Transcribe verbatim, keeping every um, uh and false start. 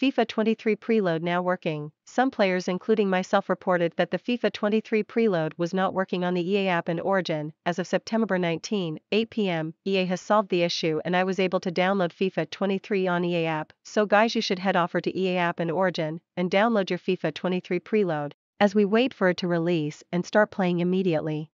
FIFA twenty-three Preload now working. Some players including myself reported that the FIFA twenty-three Preload was not working on the E A app and Origin. As of September nineteenth, eight p m, E A has solved the issue and I was able to download FIFA twenty-three on E A app. So guys, you should head over to E A app and Origin and download your FIFA twenty-three Preload, as we wait for it to release and start playing immediately.